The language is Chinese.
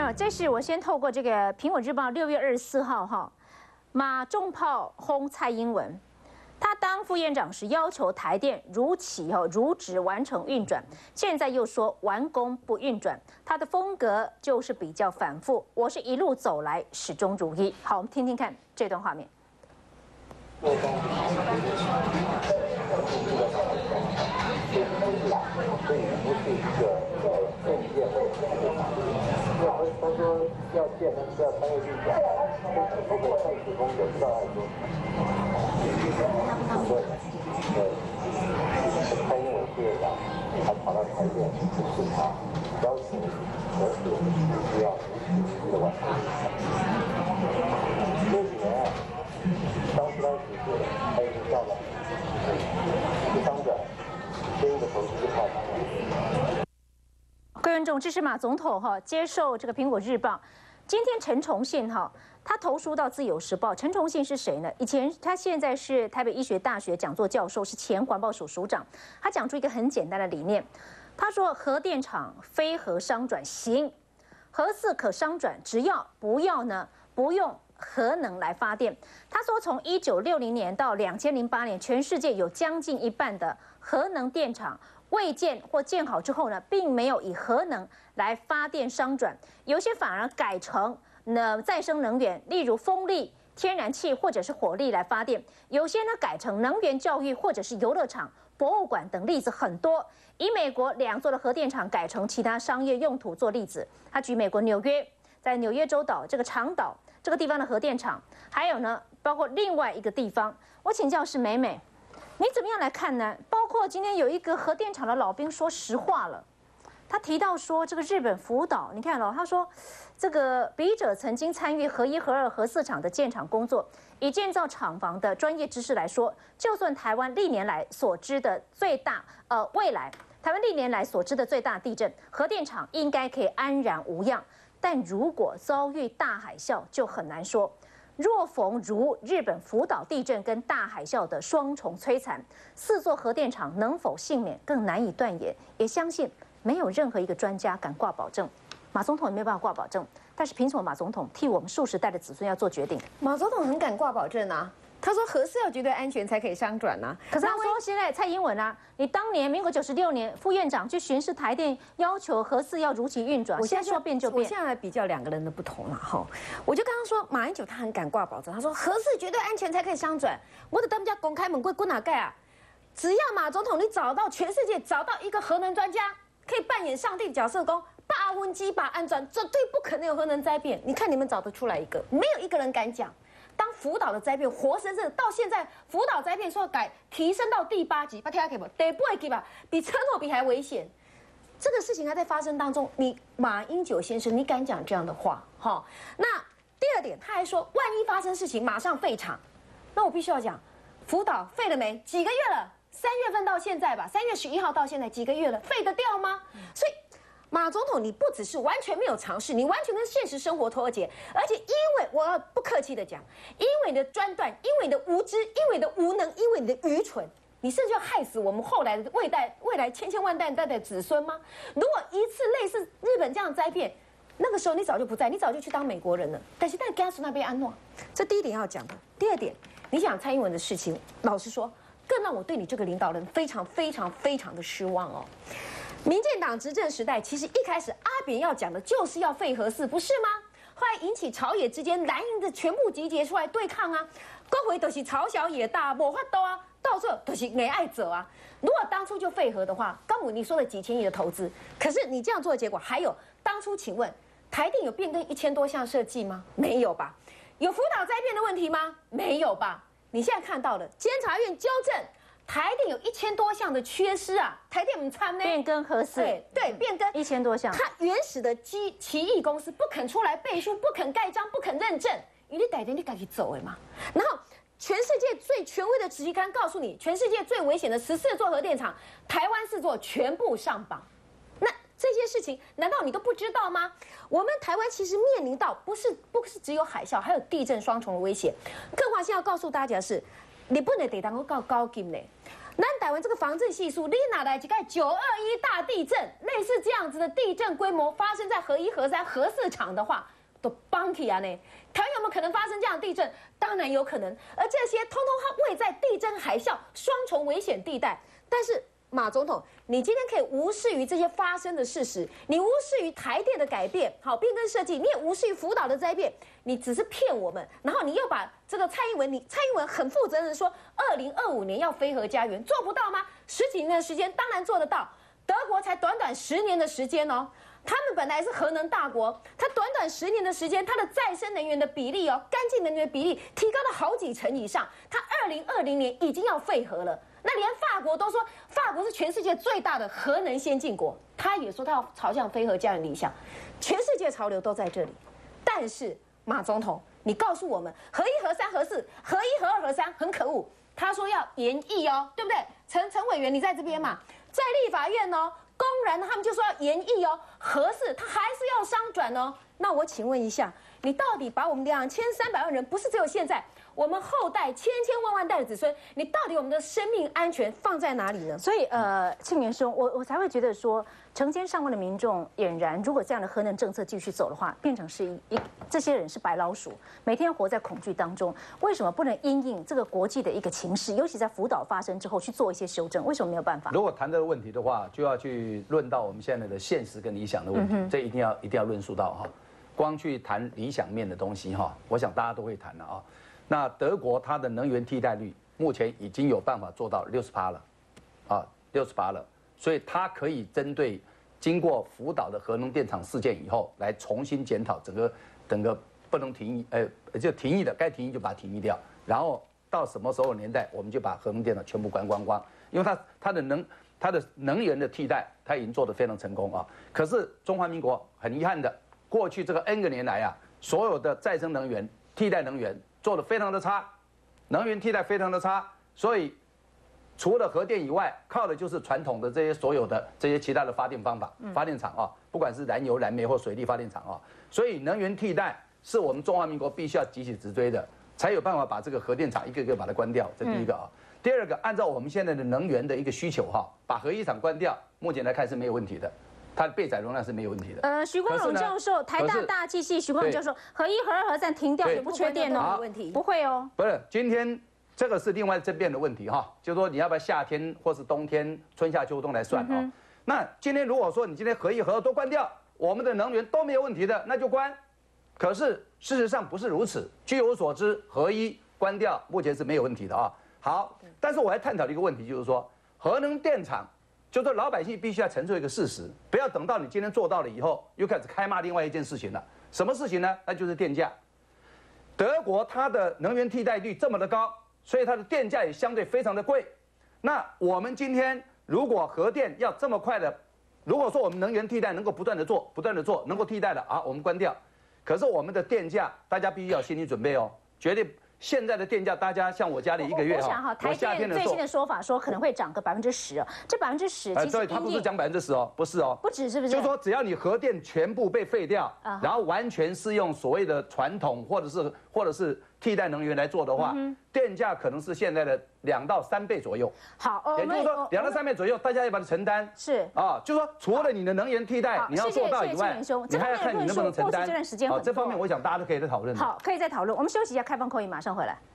好，这是我先透过这个《苹果日报》6月24号哈，马重炮轰蔡英文。他当副院长时要求台电如期如职完成运转，现在又说完工不运转，他的风格就是比较反复。我是一路走来始终如一。好，我们听听看这段画面。 他说要建，但是要3月运转，如果再施工有知道太多。对，蔡英文副院长还跑到台电去视察，要求核四必须要如期的完成。这几年啊，当时是他已经叫了第三者监狱的投资就派他了。 各位观众，这是马总统接受这个《苹果日报》。今天陈崇信他投书到《自由时报》。陈崇信是谁呢？他现在是台北医学大学讲座教授，是前环保署署长。他讲出一个很简单的理念，他说核电厂非核商转行，核四可商转，只要不用核能来发电。他说，从1960年到2008年，全世界有将近一半的核能电厂未建或建好之后呢，并没有以核能来发电商转，有些反而改成再生能源，例如风力、天然气或者是火力来发电；有些呢改成能源教育或者是游乐场、博物馆等例子很多。以美国2座的核电厂改成其他商业用途做例子，他举美国纽约，在纽约州岛这个长岛这个地方的核电厂，还有呢包括另外一个地方。我请教是美美，你怎么样来看呢？包括今天有一个核电厂的老兵说实话了，他提到说这个日本福岛，你看他说这个笔者曾经参与核1、核2、核4厂的建厂工作，以建造厂房的专业知识来说，就算台湾历年来所知的最大未来台湾历年来所知的最大地震，核电厂应该可以安然无恙，但如果遭遇大海啸就很难说。若逢如日本福岛地震跟大海啸的双重摧残，4座核电厂能否幸免更难以断言。也相信没有任何一个专家敢挂保证，马总统也没有办法挂保证。但是凭什么马总统替我们数十代的子孙要做决定？ 马总统很敢挂保证啊！他说核四要绝对安全才可以商转啊。 可是他说现在蔡英文你当年民国96年副院长去巡视台电，要求核四要如期运转。现在说变就变。 我现在来比较2个人的不同了哈。我就刚刚说马英九他很敢挂保证，他说核四绝对安全才可以商转。我的他们家公开门柜哪盖啊？只要马总统你全世界找到一个核能专家，可以扮演上帝的角色，把温基把安转，绝对不可能有核能灾变。你看你们找得出来一个？没有一个人敢讲。当福岛的灾变活生生的到现在，福岛灾变说要提升到第8级，把听下不？第8级吧，比车诺比还危险。这个事情还在发生当中，你马英九先生，你敢讲这样的话？那第2点，他还说，万一发生事情，马上废厂。那我必须要讲，福岛废了没？几个月了？3月份到现在吧，3月11号到现在几个月了？废得掉吗？所以。马总统，你不只是完全没有尝试，你完全跟现实生活脱节，而且因为我要不客气的讲，因为你的专断，因为你的无知，因为你的无能，因为你的愚蠢，你甚至要害死我们后来的未来千万代的子孙吗？如果一次类似日本这样的灾变，那个时候你早就不在，你早就去当美国人了。但是加苏那边安诺，这第1点要讲的。第2点，你讲蔡英文的事情，老实说，更让我对你这个领导人非常的失望哦。民进党执政时代，其实一开始阿扁要讲的就是要废核四，不是吗？后来引起朝野之间蓝营的全部集结出来对抗啊，各回都是朝小野大，没法度啊，到这都是没爱者啊。如果当初就废核的话，刚武你说的几千亿的投资，可是你这样做的结果，还有当初请问台电有变更1000多项设计吗？没有吧？有福岛灾变的问题吗？没有吧？你现在看到了监察院纠正。台电有1000多项的缺失啊，台电不参呢？ 变更核四， 对，变更 1000多项。 他原始的奇异公司不肯出来背书，不肯盖章，不肯认证，因为台电你赶紧走嘛。然后全世界最权威的期刊告诉你，全世界最危险的14座核电厂，台湾4座全部上榜。那这些事情难道你都不知道吗？我们台湾其实面临到不是只有海啸，还有地震双重的威胁。更何况现在要告诉大家的是。日本的地当我告高金呢， 南台湾这个防震系数，你哪来几个921大地震，类似这样子的地震规模发生在核1、核3、核4厂的话，都邦起啊呢？台湾有没有可能发生这样的地震？当然有可能，而这些通通位在地震海啸双重危险地带。但是马总统，你今天可以无视于这些发生的事实，你无视于台电的改变，好变更设计，你也无视于福岛的灾变，你只是骗我们，然后你又把这个蔡英文很负责任说，2025年要非核家园，做不到吗？10几年的时间，当然做得到。德国才短短10年的时间哦，他们本来是核能大国，它短短10年的时间，它的再生能源的比例哦，干净能源的比例提高了好几成以上，它2020年已经要废核了。那连法国都说，法国是全世界最大的核能先进国，他也说他要朝向非核家园理想，全世界潮流都在这里。但是马总统，你告诉我们，核1、核3、核4，核1、核2、核3很可恶，他说要研议哦，对不对？陈委员你在这边嘛，在立法院哦，公然他们就说要研议哦，核4他还是要商转哦。那我请问一下，你到底把我们2300万人，不是只有现在，我们后代千万代的子孙，你到底我们的生命安全放在哪里呢？ 所以庆元兄，我才会觉得说，成千上万的民众俨然，如果这样的核能政策继续走的话，变成是这些人是白老鼠，每天活在恐惧当中。为什么不能因应这个国际的一个情势，尤其在福岛发生之后去做一些修正？为什么没有办法？ 如果谈这个问题的话，就要去论到我们现在的现实跟理想的问题，这一定要论述到哈。光去谈理想面的东西哈，我想大家都会谈的啊。那德国它的能源替代率目前已经有办法做到60%了，啊，60%了，所以它可以针对经过福岛的核能电厂事件以后，来重新检讨整个不能停役，就停役的该停役就把它停役掉，然后到什么时候年代我们就把核能电厂全部关光，因为它的能源的替代它已经做得非常成功啊。可是中华民国很遗憾的，过去这个 N 个年来啊，所有的再生能源、替代能源做得非常的差，能源替代非常的差，所以除了核电以外，靠的就是传统的这些所有的这些其他的发电方法、发电厂啊，不管是燃油、燃煤或水力发电厂啊，所以能源替代是我们中华民国必须要急起直追的，才有办法把这个核电厂一个个把它关掉。这第一个啊。第二个，按照我们现在的能源的一个需求哈，把核一厂关掉，目前来看是没有问题的。它的备载容量是没有问题的。 徐光荣教授，台大大气系徐光荣教授，核1、核2、核3停掉也不缺电哦，不会哦。 不是，今天这个是另外争辩的问题哈，就是说你要不要夏天或是冬天、春夏秋冬来算哦。那今天如果说你今天核1、核2都关掉，我们的能源都没有问题的，那就关。可是事实上不是如此，据我所知，核1关掉目前是没有问题的啊。好，但是我还探讨了一个问题，就是说核能电厂。就说老百姓必须要承受一个事实，不要等到你今天做到了以后，又开始开骂另外一件事情了。什么事情呢？那就是电价。德国它的能源替代率这么的高，所以它的电价也相对非常的贵。那我们今天如果核电要这么快的，如果说我们能源替代能够不断的做，能够替代的啊，我们关掉。可是我们的电价，大家必须要心理准备哦，绝对。现在的电价，大家像我家里一个月哈，台电最新的说法说可能会涨个10%，这10%其实对，他不是讲10%哦，不是哦， 不止是不是？ 就是说只要你核电全部被废掉，然后完全是用所谓的传统或者是替代能源来做的话，电价可能是现在的2到3倍左右。 好， 也就是说2到3倍左右，大家要把它承担。 是啊，就是说除了你的能源替代你要做到以外，你还要看你能不能承担。 这段时间这方面我想大家都可以再讨论。 好，可以再讨论。我们休息一下，开放口音，马上回来。